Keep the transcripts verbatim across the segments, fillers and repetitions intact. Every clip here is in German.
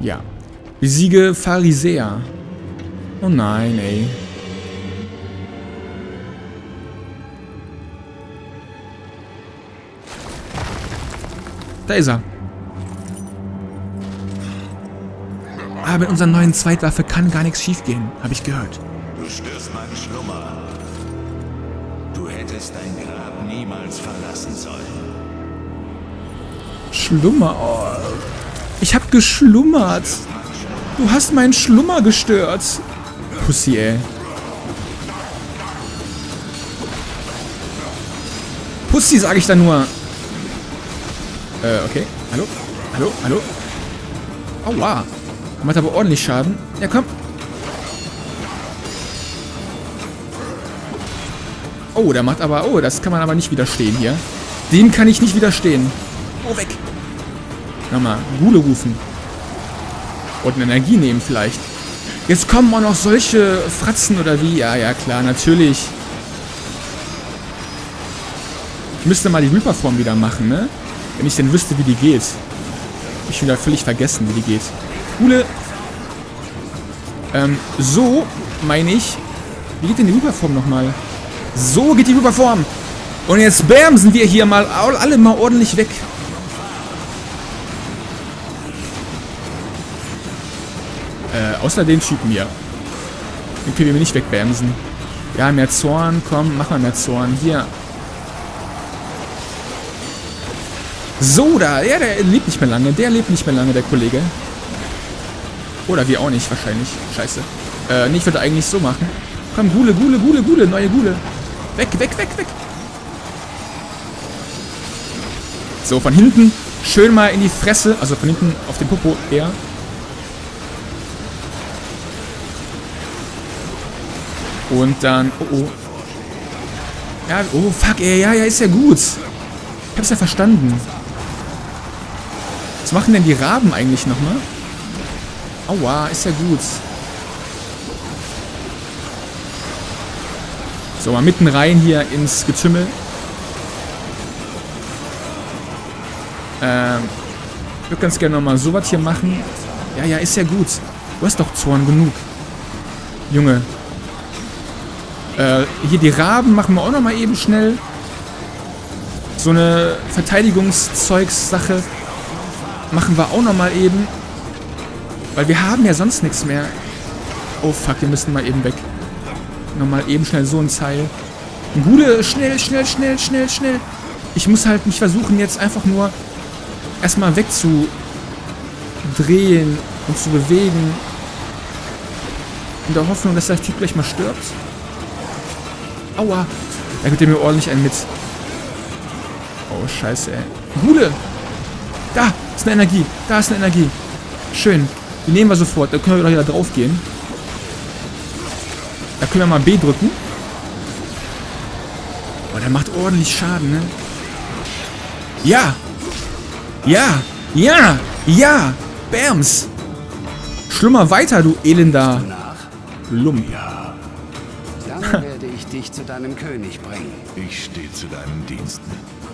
Ja. Besiege Pharisäer. Oh nein, ey. Da ist er. Aber mit unserer neuen Zweitwaffe kann gar nichts schiefgehen, habe ich gehört. Du störst meinen Schlummer. Du hättest dein Grab niemals verlassen sollen. Schlummer? Oh. Ich hab geschlummert. Du hast meinen Schlummer gestört. Pussy, ey. Pussy, sage ich da nur. Äh, okay. Hallo? Hallo? Hallo? Aua. Macht aber ordentlich Schaden. Ja, komm. Oh, der macht aber... Oh, das kann man aber nicht widerstehen hier. Dem kann ich nicht widerstehen. Oh, weg. Nochmal. Gule rufen. Und Energie nehmen vielleicht. Jetzt kommen auch noch solche Fratzen oder wie? Ja, ja, klar, natürlich. Ich müsste mal die Reaper-Form wieder machen, ne? Wenn ich denn wüsste, wie die geht. Ich bin da völlig vergessen, wie die geht. Coole. Ähm, so meine ich. Wie geht denn die Reaper-Form nochmal? So geht die Reaper-Form. Und jetzt bam, sind wir hier mal alle mal ordentlich weg. Äh, außer den Typen hier. Den können wir nicht wegbamsen. Ja, mehr Zorn. Komm, mach mal mehr Zorn. Hier. So, da. Ja, der lebt nicht mehr lange. Der lebt nicht mehr lange, der Kollege. Oder wir auch nicht, wahrscheinlich. Scheiße. Äh, nee, ich würde eigentlich so machen. Komm, Gule, Gule, Gule, Gule. Neue Gule. Weg, weg, weg, weg. So, von hinten. Schön mal in die Fresse. Also von hinten auf den Popo eher. Und dann... Oh, oh. Ja, oh, fuck, ey. Ja, ja, ist ja gut. Ich hab's ja verstanden. Was machen denn die Raben eigentlich nochmal? Aua, ist ja gut. So, mal mitten rein hier ins Getümmel. Ähm, ich würde ganz gerne nochmal sowas hier machen. Ja, ja, ist ja gut. Du hast doch Zorn genug. Junge. Äh, hier die Raben machen wir auch nochmal eben schnell. So eine Verteidigungszeugs-Sache machen wir auch nochmal eben. Weil wir haben ja sonst nichts mehr. Oh fuck, wir müssen mal eben weg. Nochmal eben schnell so ein Zeil. Gule, schnell, schnell, schnell, schnell, schnell. Ich muss halt nicht versuchen, jetzt einfach nur erstmal wegzudrehen und zu bewegen. In der Hoffnung, dass der Typ gleich mal stirbt. Aua. Da gibt er mir ordentlich einen mit. Oh, scheiße, ey. Gule! Da ist eine Energie. Da ist eine Energie. Schön. Die nehmen wir sofort. Da können wir doch wieder drauf gehen. Da können wir mal B drücken. Oh, der macht ordentlich Schaden, ne? Ja! Ja! Ja! Ja! Bams! Schlummer weiter, du elender Lump. Ja. Dann werde ich dich zu deinem König bringen. Ich stehe zu deinen Diensten.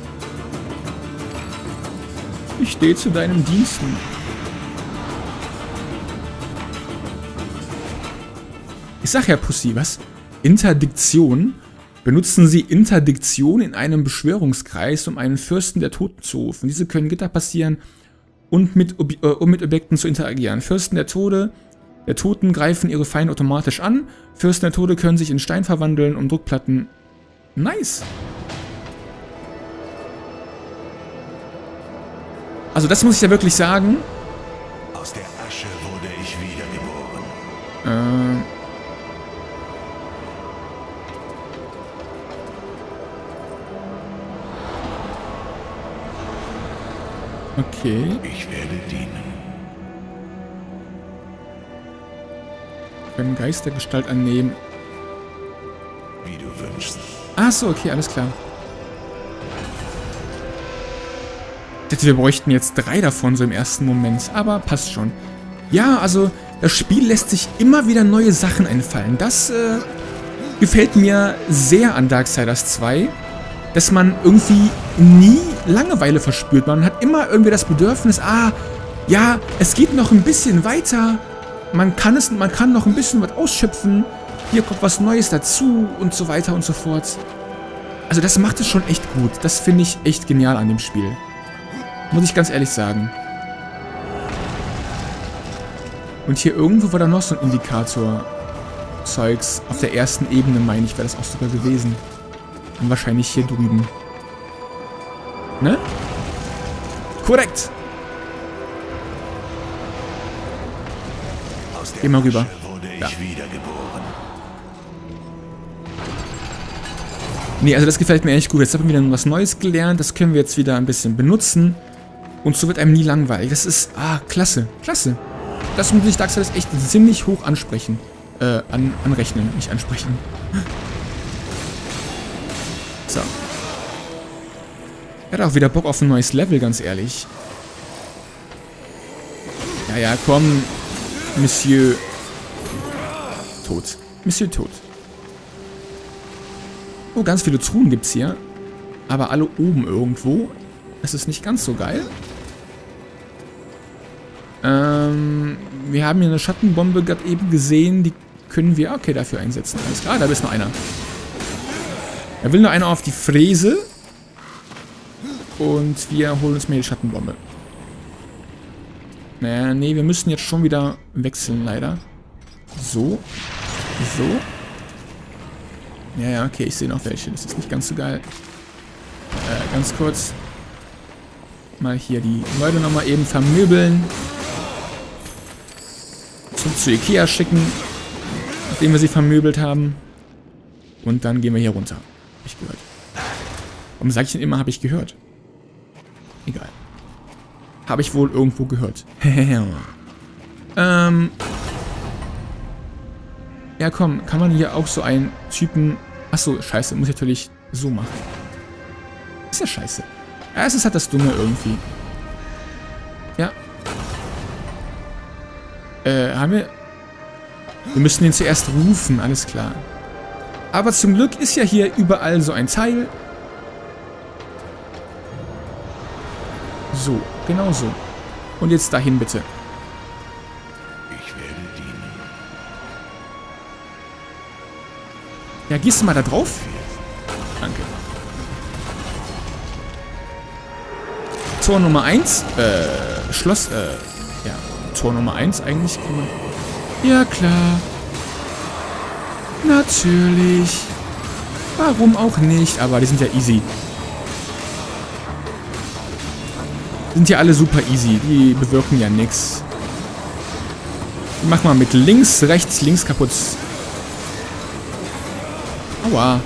Ich stehe zu deinen Diensten. Ich sag ja, Pussy, was? Interdiktion? Benutzen Sie Interdiktion in einem Beschwörungskreis, um einen Fürsten der Toten zu rufen. Diese können Gitter passieren und mit, Ob äh, um mit Objekten zu interagieren. Fürsten der Tode, der Toten greifen ihre Feinde automatisch an. Fürsten der Tode können sich in Stein verwandeln, um Druckplatten... Nice! Also das muss ich ja wirklich sagen. Aus der Asche wurde ich wiedergeboren. Äh... Okay. Ich werde dienen. Können Geistergestalt annehmen. Wie du wünschst. Ach so, okay, alles klar. Ich dachte, wir bräuchten jetzt drei davon so im ersten Moment. Aber passt schon. Ja, also das Spiel lässt sich immer wieder neue Sachen einfallen. Das äh, gefällt mir sehr an Darksiders zwei. Dass man irgendwie nie Langeweile verspürt. Man hat immer irgendwie das Bedürfnis, ah, Ja, es geht noch ein bisschen weiter. Man kann es, man kann noch ein bisschen was ausschöpfen. Hier kommt was Neues dazu und so weiter und so fort. Also das macht es schon echt gut. Das finde ich echt genial an dem Spiel. Muss ich ganz ehrlich sagen. Und hier irgendwo war da noch so ein Indikator-Zeugs. Auf der ersten Ebene, meine ich, wäre das auch sogar gewesen. Und wahrscheinlich hier drüben. Ne? Korrekt. Geh mal rüber. Ja. Nee, also das gefällt mir echt gut. Jetzt haben wir wieder was Neues gelernt. Das können wir jetzt wieder ein bisschen benutzen. Und so wird einem nie langweilig. Das ist, ah, klasse. Klasse. Das muss ich Darksiders echt ziemlich hoch ansprechen. Äh, an, anrechnen, nicht ansprechen. So. Er hat auch wieder Bock auf ein neues Level, ganz ehrlich. Ja, ja, komm. Monsieur. Tot. Monsieur tot. Oh, ganz viele Truhen gibt's hier. Aber alle oben irgendwo. Das ist nicht ganz so geil. Ähm, wir haben hier eine Schattenbombe gerade eben gesehen. Die können wir, okay, dafür einsetzen. Alles klar, da ist noch einer. Da will nur einer auf die Fräse. Und wir holen uns mal die Schattenbombe. Naja, nee, wir müssen jetzt schon wieder wechseln, leider. So. So. Ja, ja, okay, ich sehe noch welche. Das ist nicht ganz so geil. Äh, ganz kurz. Mal hier die Leute nochmal eben vermöbeln. Zum, zu Ikea schicken. Nachdem wir sie vermöbelt haben. Und dann gehen wir hier runter. Hab ich gehört. Warum sage ich denn immer, habe ich gehört? Egal. Habe ich wohl irgendwo gehört. ähm. Ja, komm. Kann man hier auch so einen Typen... Achso, scheiße. Muss ich natürlich so machen. Ist ja scheiße. Ja, es ist halt das Dumme irgendwie. Ja. Äh, haben wir... Wir müssen ihn zuerst rufen, alles klar. Aber zum Glück ist ja hier überall so ein Teil. So, genau so. Und jetzt dahin bitte. Ich werde dienen. Ja, gehst du mal da drauf? Danke. Tor Nummer eins. Äh, Schloss, äh, ja. Tor Nummer eins eigentlich. Kann man... Ja, klar. Natürlich. Warum auch nicht? Aber die sind ja easy. Sind ja alle super easy. Die bewirken ja nichts. Mach mal mit links, rechts, links kaputt. Aua.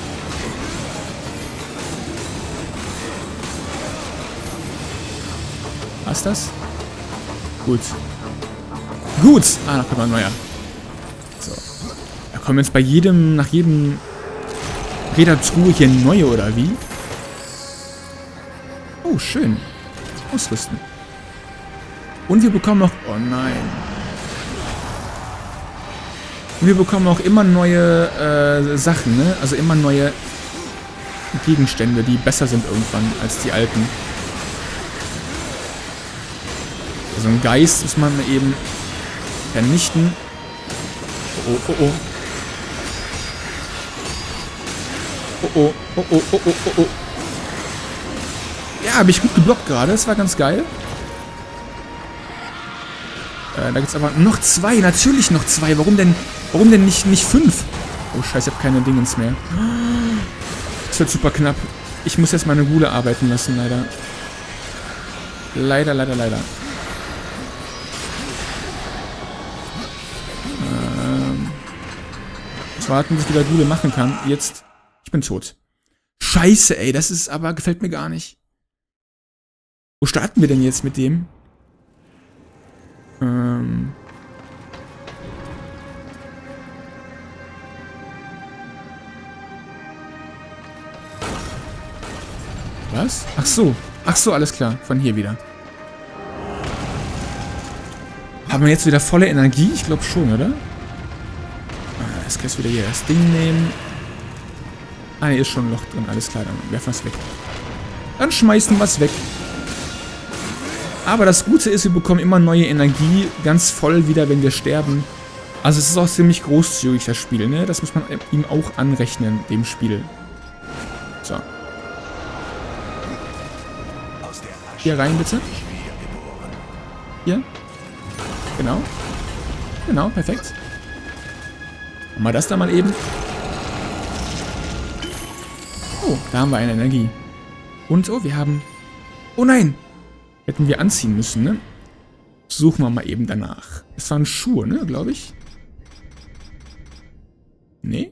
Was das? Gut. Gut! Ah, da kommt ein neuer. So. Da kommen jetzt bei jedem, nach jedem Rädertruhe hier neue, oder wie? Oh, schön. Ausrüsten. Und wir bekommen noch... Oh nein. Und wir bekommen auch immer neue äh, Sachen, ne? Also immer neue Gegenstände, die besser sind irgendwann als die alten. Also ein Geist muss man eben vernichten. Oh, oh, oh. Oh, oh, oh, oh, oh, oh, oh, oh. Ja, habe ich gut geblockt gerade. Das war ganz geil. Äh, da gibt es aber noch zwei. Natürlich noch zwei. Warum denn, warum denn nicht, nicht fünf? Oh, scheiße, ich habe keine Dingens mehr. Das wird super knapp. Ich muss jetzt meine Gule arbeiten lassen, leider. Leider, leider, leider. Ähm. Jetzt warten, bis ich wieder Gule machen kann. Jetzt. Ich bin tot. Scheiße, ey. Das ist aber, gefällt mir gar nicht. Wo starten wir denn jetzt mit dem? Ähm. Was? Ach so. Ach so, alles klar. Von hier wieder. Haben wir jetzt wieder volle Energie? Ich glaube schon, oder? Ah, jetzt kannst du wieder hier das Ding nehmen. Ah, hier ist schon ein Loch drin. Alles klar, dann werfen wir es weg. Dann schmeißen wir es weg. Aber das Gute ist, wir bekommen immer neue Energie, ganz voll wieder, wenn wir sterben. Also es ist auch ziemlich großzügig, das Spiel, ne? Das muss man ihm auch anrechnen, dem Spiel. So. Hier rein, bitte. Hier. Genau. Genau, perfekt. Machen wir das da mal eben. Oh, da haben wir eine Energie. Und, oh, wir haben... Oh nein! Hätten wir anziehen müssen, ne? Suchen wir mal eben danach. Es waren Schuhe, ne, glaube ich. Nee.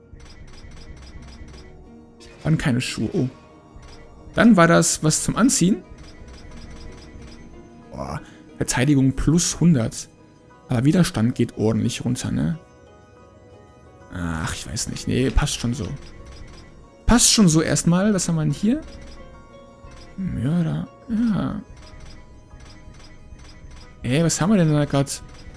Waren keine Schuhe. Oh. Dann war das was zum Anziehen. Boah. Verteidigung plus hundert. Aber Widerstand geht ordentlich runter, ne? Ach, ich weiß nicht. Nee, passt schon so. Passt schon so erstmal. Was haben wir denn hier? Mörder. Ja. Ey, was haben wir denn da gerade?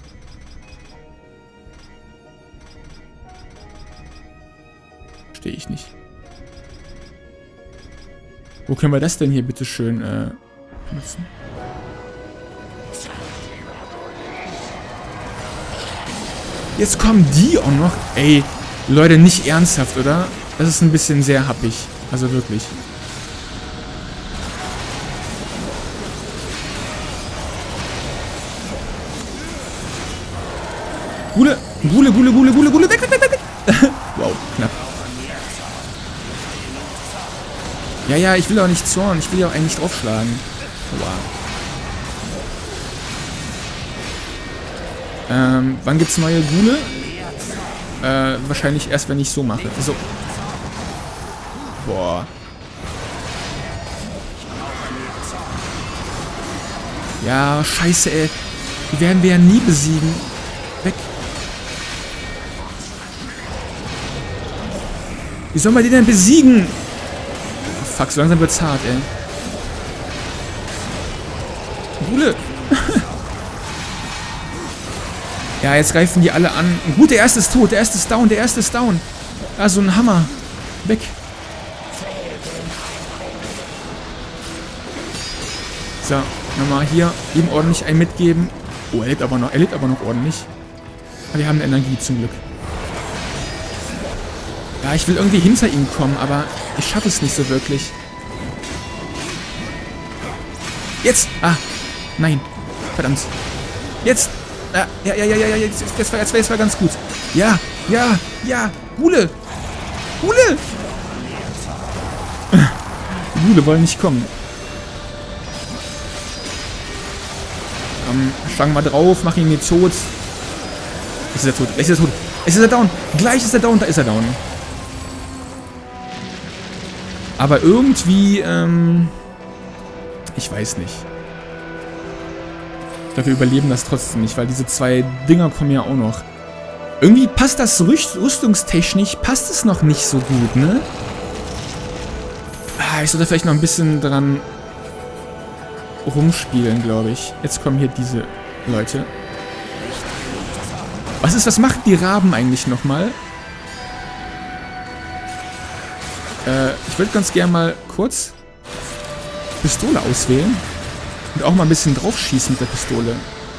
Verstehe ich nicht. Wo können wir das denn hier bitte schön äh, nutzen? Jetzt kommen die auch noch. Ey, Leute, nicht ernsthaft, oder? Das ist ein bisschen sehr happig. Also wirklich. Gule, Gule, Gule, Gule, Gule, Gule, weg, weg, weg, weg. Wow, knapp. Ja, ja, ich will auch nicht zorn. Ich will ja auch eigentlich draufschlagen. Wow. Ähm, wann gibt's neue Gule? Äh, wahrscheinlich erst, wenn ich so mache. So. Boah. Ja, scheiße, ey. Die werden wir ja nie besiegen. Weg. Wie sollen wir die denn besiegen? Oh, fuck, so langsam wird's hart, ey. Gule. Ja, jetzt greifen die alle an. Gut, der erste ist tot. Der erste ist down. Der erste ist down. Ah, so ein Hammer. Weg. So, nochmal hier ihm ordentlich ein mitgeben. Oh, er lebt aber noch. Er lebt aber noch ordentlich. Aber wir haben Energie zum Glück. Ja, ich will irgendwie hinter ihm kommen, aber ich schaffe es nicht so wirklich. Jetzt! Ah! Nein! Verdammt! Jetzt! Ah, ja, ja, ja, ja, ja, jetzt, jetzt, war, jetzt, war, jetzt war ganz gut. Ja, ja, ja! Gule! Gule! Die Gule wollen nicht kommen. Ähm, schlagen wir drauf, mach ihn jetzt tot. Ist er tot? Ist er tot? Ist er down? Gleich ist er down, da ist er down. Aber irgendwie, ähm... ich weiß nicht. Ich glaube, wir überleben das trotzdem nicht, weil diese zwei Dinger kommen ja auch noch. Irgendwie passt das rüstungstechnisch, passt es noch nicht so gut, ne? Ah, ich sollte vielleicht noch ein bisschen dran rumspielen, glaube ich. Jetzt kommen hier diese Leute. Was ist, was macht die Raben eigentlich nochmal? Äh, ich würde ganz gerne mal kurz Pistole auswählen. Und auch mal ein bisschen drauf schießen mit der Pistole.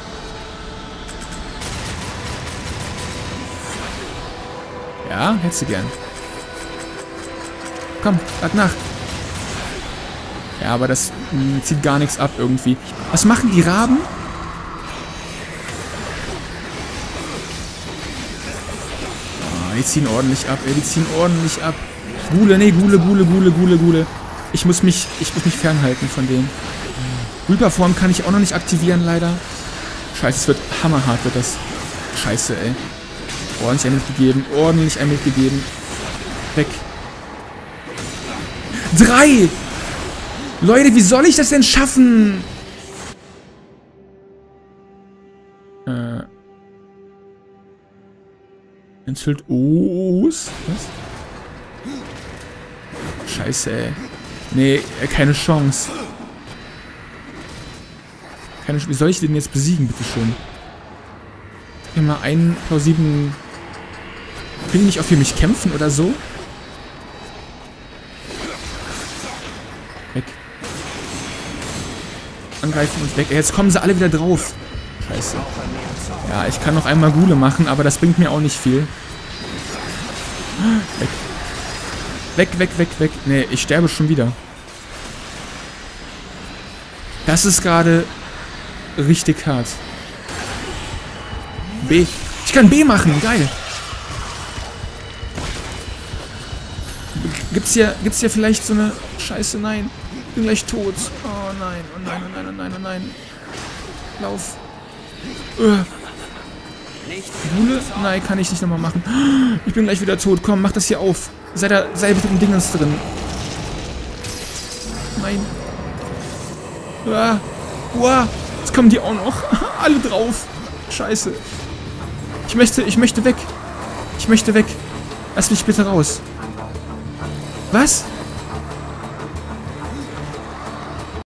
Ja, hättest du gern. Komm, lad nach. Ja, aber das mh, zieht gar nichts ab irgendwie. Was machen die Raben? Oh, die ziehen ordentlich ab, ey, die ziehen ordentlich ab. Gule, nee, Gule, Gule, Gule, Gule, Gule. Ich muss mich, ich muss mich fernhalten von denen. Reaper-Form kann ich auch noch nicht aktivieren, leider. Scheiße, es wird hammerhart, wird das. Scheiße, ey. Ordentlich ein mitgegeben, ordentlich ein mitgegeben. Weg. Drei! Leute, wie soll ich das denn schaffen? Äh. Enthüllt Os. Was? Scheiße, ey. Nee, keine Chance. Keine Ch- Wie soll ich den jetzt besiegen, bitteschön? Hier mal einen plausiblen... Will die nicht auch für mich kämpfen oder so? Weg. angreifen und weg. Jetzt kommen sie alle wieder drauf. Scheiße. Ja, ich kann noch einmal Gule machen, aber das bringt mir auch nicht viel. Weg. Weg, weg, weg, weg. Nee, ich sterbe schon wieder. Das ist gerade richtig hart. B. Ich kann B machen, geil. Gibt's hier, gibt's hier vielleicht so eine... Scheiße, nein. Ich bin gleich tot. Oh nein, oh nein, oh nein, oh nein, oh nein. Lauf. Uh. Gule? Nein, kann ich nicht nochmal machen. Ich bin gleich wieder tot. Komm, mach das hier auf. Sei da, sei bitte im Dingens drin. Nein. Uah. Uah. Jetzt kommen die auch noch. Alle drauf. Scheiße. Ich möchte, ich möchte weg. Ich möchte weg. Lass mich bitte raus. Was?